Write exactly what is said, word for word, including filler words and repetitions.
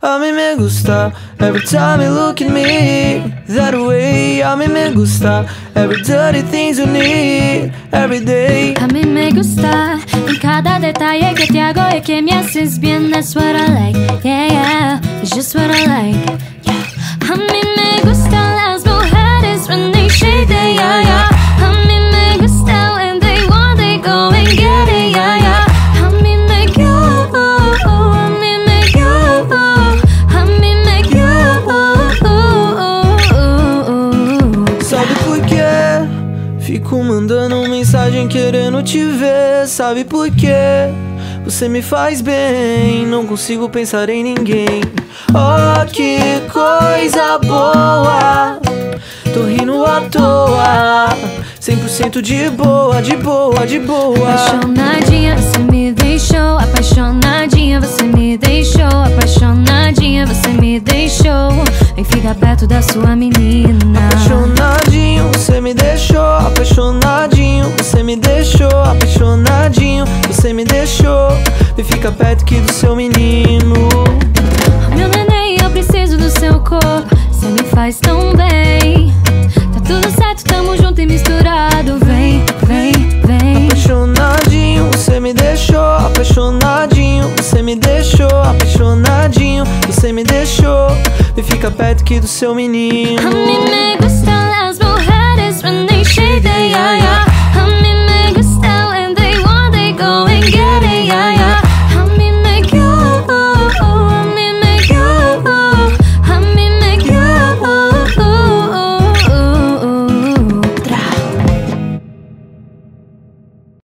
A mí me gusta every time you look at me that way. A mí me gusta every dirty things you need every day. A mí me gusta en cada detalle que te hago y que me haces bien. That's what I like, yeah, yeah, it's just what I like, yeah. A mí me gustan las mujeres when they shake it, yeah, yeah. A mí me gusta when they want, they go and get it, yeah, yeah. A mí me gusta, a mí me gusta, a mí me gusta. Sabe por quê? Fico mandando mensagem querendo te ver. Sabe por quê? Você me faz bem, não consigo pensar em ninguém. Oh, que coisa boa, tô rindo à toa, cem por cento de boa, de boa, de boa. Apaixonadinha, você me deixou. Apaixonadinha, você me deixou. Apaixonadinha, você me deixou. Vem ficar perto da sua menina. Apaixonadinho, você me deixou. Apaixonadinho, você me deixou. Apaixonadinho, você me deixou. Vem ficar perto aqui do seu menino. Meu neném, eu preciso do seu corpo. Você me faz tão bem. Tá tudo certo, tamo junto e misturado. Vem, vem, vem. Apaixonadinho, você me deixou. Apaixonadinho, você me deixou. Apaixonadinho, você me deixou. Vem ficar perto aqui do seu menino. A mí me gusta